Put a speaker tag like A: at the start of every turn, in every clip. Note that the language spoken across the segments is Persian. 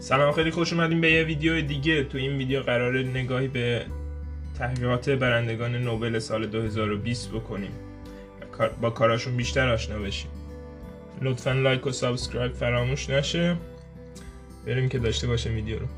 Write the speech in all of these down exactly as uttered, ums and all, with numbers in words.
A: سلام، خیلی خوش اومدیم به یه ویدیو دیگه. تو این ویدیو قراره نگاهی به تحقیقات برندگان نوبل سال دو هزار و بیست بکنیم و با کاراشون بیشتر آشنا بشیم. لطفاً لایک و سابسکرایب فراموش نشه. بریم که داشته باشه ویدیو رو.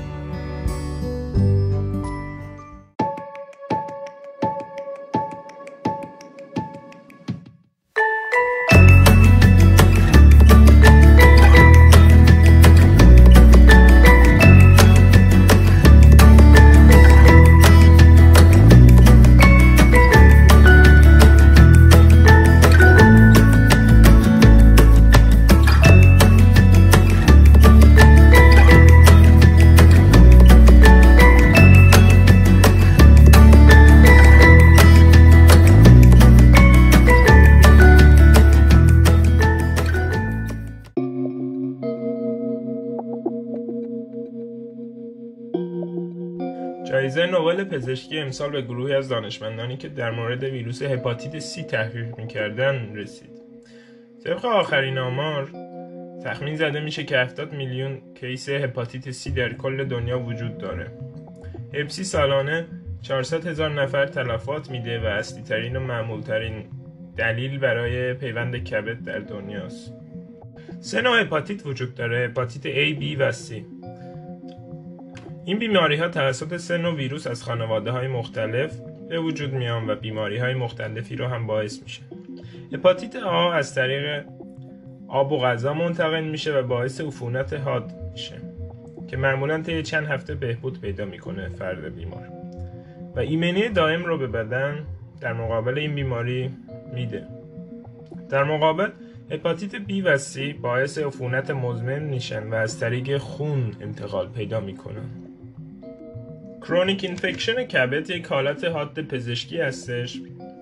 A: جایزه نوبل پزشکی امسال به گروهی از دانشمندانی که در مورد ویروس هپاتیت سی تحقیق می‌کردند رسید. طبق آخرین آمار، تخمین زده میشه که هفتاد میلیون کیس هپاتیت سی در کل دنیا وجود داره. هپ سی سالانه چهارصد هزار نفر تلفات میده و اصلی ترین و معمول ترین دلیل برای پیوند کبد در دنیاست. سه نوع هپاتیت وجود داره: هپاتیت A، B و C. این بیماری ها توسط سه نوع ویروس از خانواده های مختلف به وجود میان و بیماری های مختلفی رو هم باعث میشه. هپاتیت A از طریق آب و غذا منتقل میشه و باعث عفونت حاد میشه که معمولاً طی چند هفته بهبود پیدا میکنه فرد بیمار و ایمنی دائم رو به بدن در مقابل این بیماری میده. در مقابل هپاتیت B و C باعث عفونت مزمن میشن و از طریق خون انتقال پیدا میکنن. کرونیک اینفکشن کبد یک حالت حاد پزشکی هستش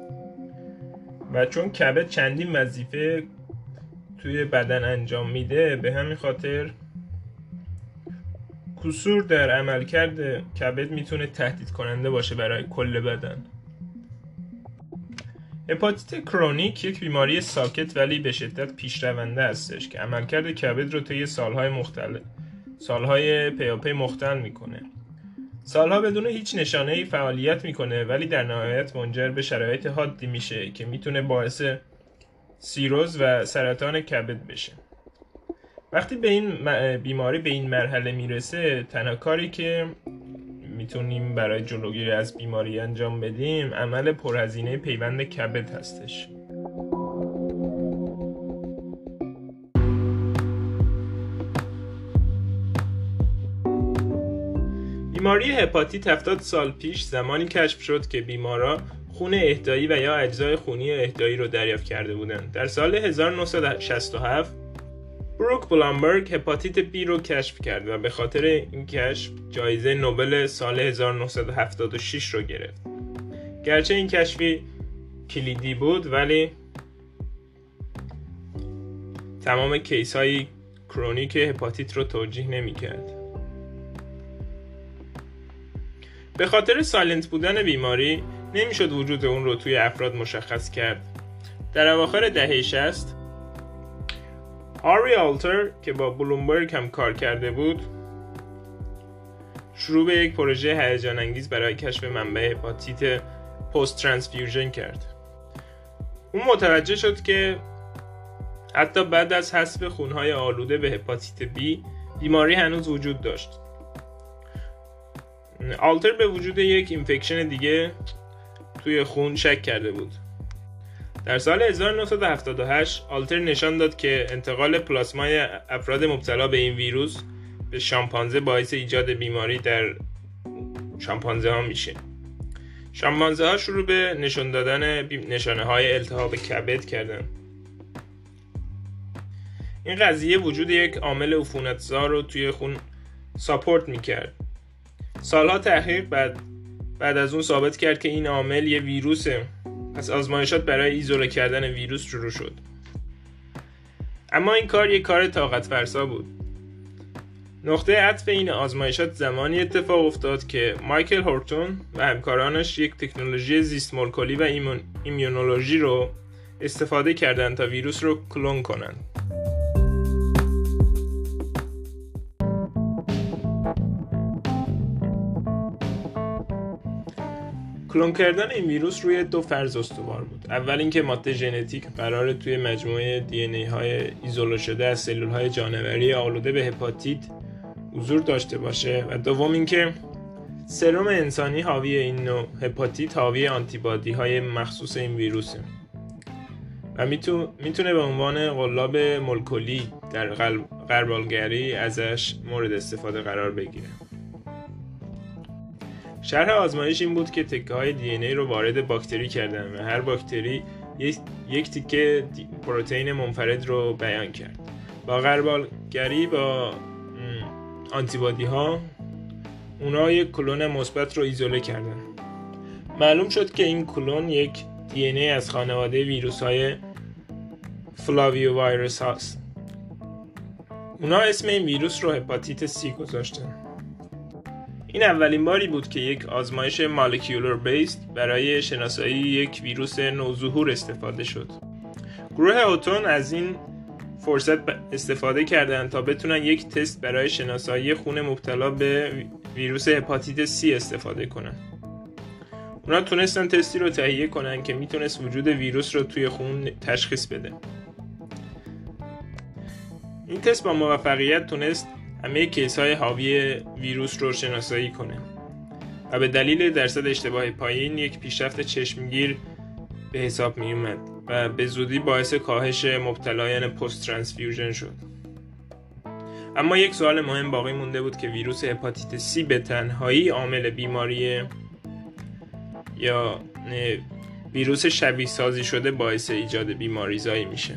A: و چون کبد چندین وظیفه توی بدن انجام میده، به همین خاطر کسور در عملکرد کبد میتونه تهدید کننده باشه برای کل بدن. هپاتیت کرونیک یک بیماری ساکت ولی به شدت پیشرونده هستش که عملکرد کبد رو طی سالهای مختلف سالهای پیاپی مختل میکنه. سالها بدون هیچ نشانه‌ای فعالیت میکنه ولی در نهایت منجر به شرایط حادی میشه که میتونه باعث سیروز و سرطان کبد بشه. وقتی به این بیماری به این مرحله میرسه، تنها کاری که میتونیم برای جلوگیری از بیماری انجام بدیم عمل پرهزینه پیوند کبد هستش. بیماری هپاتیت هفتاد سال پیش زمانی کشف شد که بیمارا خون اهدایی و یا اجزای خونی اهدایی رو دریافت کرده بودند. در سال هزار و نهصد و شصت و هفت بروک بلومبرگ هپاتیت بی رو کشف کرد و به خاطر این کشف جایزه نوبل سال هزار و نهصد و هفتاد و شش رو گرفت. گرچه این کشفی کلیدی بود ولی تمام کیس های کرونیک هپاتیت رو توجیه نمی کرد. به خاطر سایلنت بودن بیماری نمیشد وجود اون رو توی افراد مشخص کرد. در اواخر دهه شصت هاری آلتر که با بلومبرگ هم کار کرده بود شروع به یک پروژه هیجان انگیز برای کشف منبع هپاتیت پست ترانسفیوژن کرد. اون متوجه شد که حتی بعد از حذف خونهای آلوده به هپاتیت B بیماری هنوز وجود داشت. آلتر به وجود یک اینفکشن دیگه توی خون شک کرده بود. در سال هزار و نهصد و هفتاد و هشت آلتر نشان داد که انتقال پلاسمای افراد مبتلا به این ویروس به شامپانزه باعث ایجاد بیماری در شامپانزه ها میشه. شامپانزه ها شروع به نشان دادن نشانه های التهاب کبد کردن. این قضیه وجود یک عامل عفونتزا رو توی خون ساپورت میکرد. سالها تحقیق بعد بعد از اون ثابت کرد که این عامل یه ویروسه. پس آزمایشات برای ایزوله کردن ویروس شروع شد. اما این کار یک کار طاقت فرسا بود. نقطه عطف این آزمایشات زمانی اتفاق افتاد که مایکل هورتون و همکارانش یک تکنولوژی زیست مولکولی و ایمون ایمیونولوژی رو استفاده کردند تا ویروس رو کلون کنند. کلون کردن این ویروس روی دو فرض استوار بود. اول اینکه ماده ژنتیک قراره توی مجموعه دی ان ای های ایزوله شده از سلول های جانوری آلوده به هپاتیت حضور داشته باشه و دوم اینکه سرم انسانی حاوی این نوع هپاتیت حاوی آنتیبادی های مخصوص این ویروسه و میتونه به عنوان قلاب مولکولی در غربالگری ازش مورد استفاده قرار بگیره. شرح آزمایش این بود که تکه های دی ان ای رو وارد باکتری کردن و هر باکتری یک تیکه پروتئین منفرد رو بیان کرد. با غربالگری با آنتیبادی ها اونا یک کلون مثبت رو ایزوله کردن. معلوم شد که این کلون یک دی ان ای از خانواده ویروس های فلاویو ویروس هاست. اونا اسم این ویروس رو هپاتیت سی گذاشتن. این اولین باری بود که یک آزمایش مولکیولر بیسد برای شناسایی یک ویروس نوظهور استفاده شد. گروه اوتون از این فرصت استفاده کردن تا بتونن یک تست برای شناسایی خون مبتلا به ویروس هپاتیت سی استفاده کنن. اونا تونستن تستی رو تهیه کنن که میتونست وجود ویروس رو توی خون تشخیص بده. این تست با موفقیت تونست همه کیس های حاوی ویروس رو شناسایی کنه و به دلیل درصد اشتباه پایین یک پیشرفت چشمگیر به حساب می اومد و به زودی باعث کاهش مبتلایان پست ترانسفیوژن شد. اما یک سوال مهم باقی مونده بود که ویروس هپاتیت سی به تنهایی عامل بیماری یا ویروس شبیه سازی شده باعث ایجاد بیماریزایی میشه.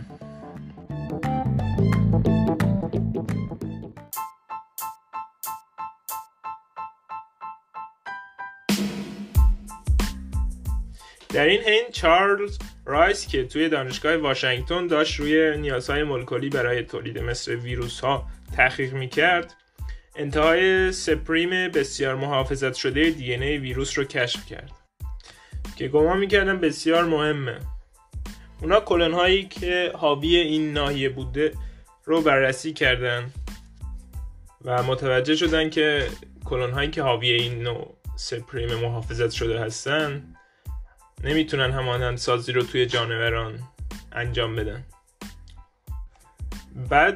A: در این حین چارلز رایس که توی دانشگاه واشنگتن داشت روی نیازهای مولکولی برای تولید مثل ویروس ها تحقیق میکرد، انتهای سپریم بسیار محافظت شده دی ان ای ویروس رو کشف کرد که گمان میکردن بسیار مهمه. اونا کلون هایی که حاوی این ناحیه بوده رو بررسی کردن و متوجه شدن که کلون هایی که حاوی این نوع سپریم محافظت شده هستن نمیتونن همانند سازی رو توی جانوران انجام بدن. بعد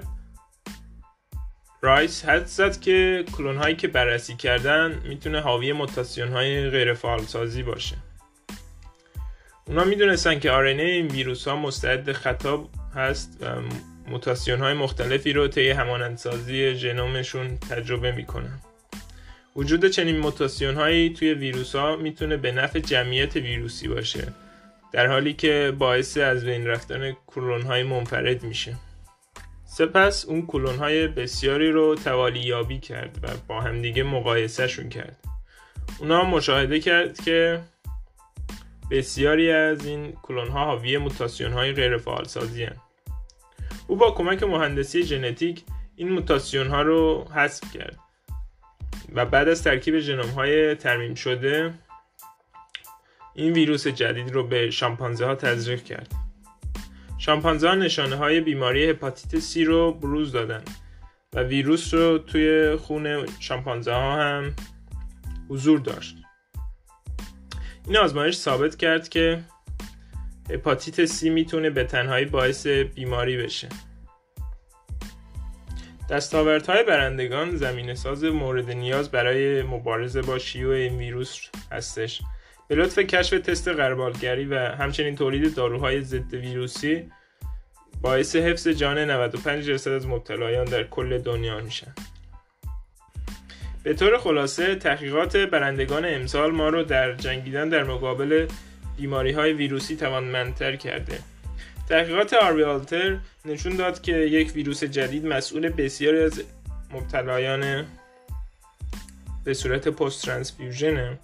A: رایس حد زد که کلون هایی که بررسی کردن میتونه حاوی موتاسیون های غیر فعال سازی باشه. اونا میدونستن که آر ان ای این ویروس ها مستعد خطا هست و موتاسیون های مختلفی رو طی همانندسازی ژنومشون تجربه میکنن. وجود چنین موتاسیون هایی توی ویروس ها میتونه به نفع جمعیت ویروسی باشه، در حالی که باعث از بین رفتن کلون های منفرد میشه. سپس اون کلون های بسیاری رو توالی یابی کرد و با همدیگه مقایسه شون کرد. اونا مشاهده کرد که بسیاری از این کلون ها حاوی موتاسیون های غیر فعال سازی هستند. او با کمک مهندسی ژنتیک این موتاسیون ها رو حذف کرد و بعد از ترکیب ژنوم های ترمیم شده این ویروس جدید رو به شامپانزه ها تزریق کرد. شامپانزه ها نشانه های بیماری هپاتیت سی رو بروز دادن و ویروس رو توی خون شامپانزه ها هم حضور داشت. این آزمایش ثابت کرد که هپاتیت سی میتونه به تنهایی باعث بیماری بشه. دستاوردهای برندگان زمینه‌ساز مورد نیاز برای مبارزه با شیوع این ویروس هستش. به لطف کشف تست غربالگری و همچنین تولید داروهای ضد ویروسی باعث حفظ جان نود و پنج درصد از مبتلایان در کل دنیا میشن. به طور خلاصه تحقیقات برندگان امسال ما رو در جنگیدن در مقابل بیماری‌های ویروسی توانمندتر کرده. تحقیقات آروی آلتر نشون داد که یک ویروس جدید مسئول بسیاری از مبتلایان به صورت پست ترانسفیوژنه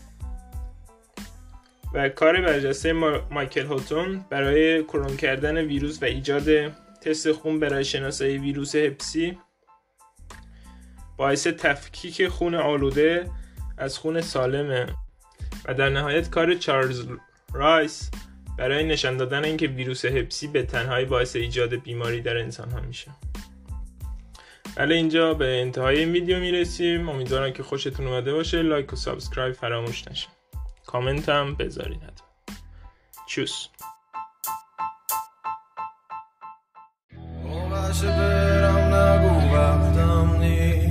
A: و کار برجسته مایکل هوتون برای کلون کردن ویروس و ایجاد تست خون برای شناسایی ویروس هپ سی باعث تفکیک خون آلوده از خون سالمه و در نهایت کار چارلز رایس برای نشان دادن اینکه ویروس هپ سی به تنهایی باعث ایجاد بیماری در انسان ها میشه. بله، اینجا به انتهای این ویدیو میرسیم. امیدوارم که خوشتون اومده باشه. لایک و سابسکرایب فراموش نشه. کامنت هم بذارین حتما. چوس.
B: برم نگو وقتم نیست